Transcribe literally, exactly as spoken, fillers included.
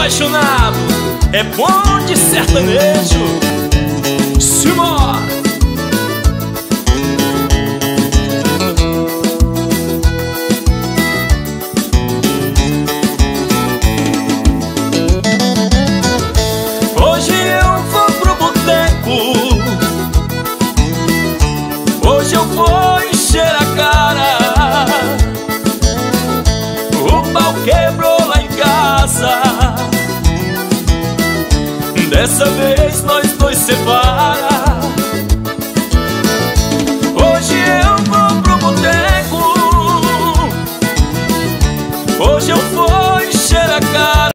apaixonado é bom de sertanejo. Simbora! Hoje eu vou pro boteco, hoje eu vou encher a cara. O pau quebrou lá em casa, dessa vez nós dois separa.